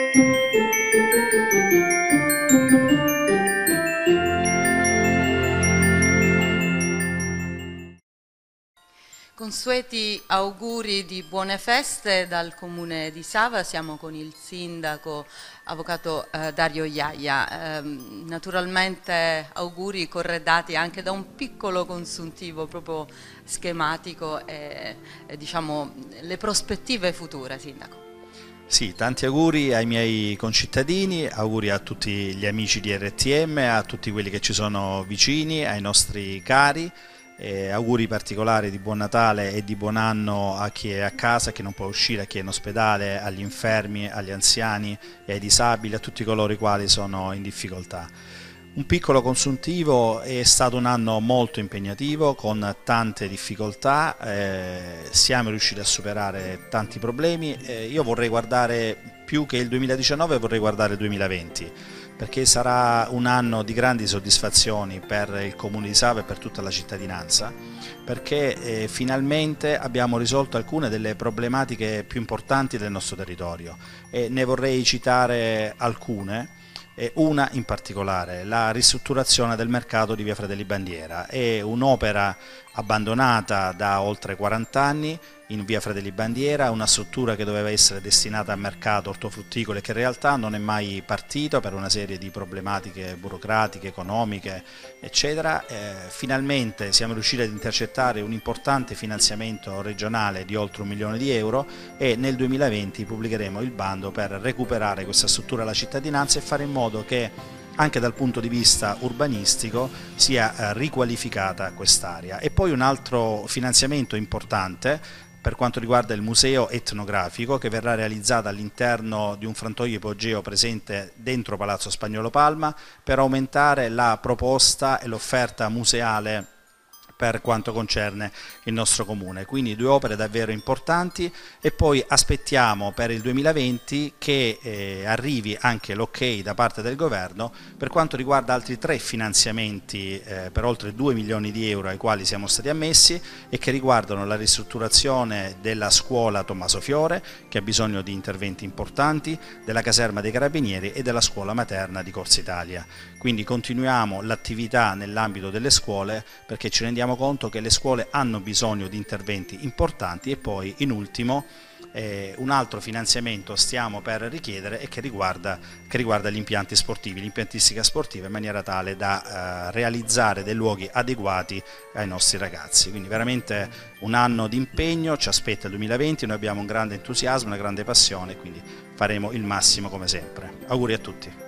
Consueti auguri di buone feste dal Comune di Sava. Siamo con il sindaco, avvocato Dario Iaia. Naturalmente auguri corredati anche da un piccolo consuntivo proprio schematico e diciamo le prospettive future, sindaco. Sì, tanti auguri ai miei concittadini, auguri a tutti gli amici di RTM, a tutti quelli che ci sono vicini, ai nostri cari. Auguri particolari di buon Natale e di buon anno a chi è a casa, a chi non può uscire, a chi è in ospedale, agli infermi, agli anziani e ai disabili, a tutti coloro i quali sono in difficoltà. Un piccolo consuntivo, è stato un anno molto impegnativo con tante difficoltà, siamo riusciti a superare tanti problemi. Io vorrei guardare più che il 2019, vorrei guardare il 2020, perché sarà un anno di grandi soddisfazioni per il Comune di Sava e per tutta la cittadinanza, perché finalmente abbiamo risolto alcune delle problematiche più importanti del nostro territorio e ne vorrei citare alcune. Una in particolare, la ristrutturazione del mercato di Via Fratelli Bandiera, è un'opera abbandonata da oltre 40 anni in Via Fratelli Bandiera, una struttura che doveva essere destinata al mercato ortofrutticolo e che in realtà non è mai partito per una serie di problematiche burocratiche, economiche, eccetera. Finalmente siamo riusciti ad intercettare un importante finanziamento regionale di oltre 1 milione di euro e nel 2020 pubblicheremo il bando per recuperare questa struttura alla cittadinanza e fare in modo che anche dal punto di vista urbanistico sia riqualificata quest'area. E poi un altro finanziamento importante per quanto riguarda il museo etnografico, che verrà realizzato all'interno di un frantoio ipogeo presente dentro Palazzo Spagnuolo Palma, per aumentare la proposta e l'offerta museale per quanto concerne il nostro comune. Quindi 2 opere davvero importanti e poi aspettiamo per il 2020 che arrivi anche l'ok da parte del governo per quanto riguarda altri 3 finanziamenti per oltre 2 milioni di euro ai quali siamo stati ammessi e che riguardano la ristrutturazione della scuola Tommaso Fiore, che ha bisogno di interventi importanti, della caserma dei Carabinieri e della scuola materna di Corsa Italia. Quindi continuiamo l'attività nell'ambito delle scuole, perché ci rendiamo conto che le scuole hanno bisogno di interventi importanti. E poi in ultimo un altro finanziamento stiamo per richiedere e che riguarda gli impianti sportivi, l'impiantistica sportiva, in maniera tale da realizzare dei luoghi adeguati ai nostri ragazzi. Quindi veramente un anno di impegno ci aspetta il 2020, noi abbiamo un grande entusiasmo, una grande passione, quindi faremo il massimo come sempre. Auguri a tutti.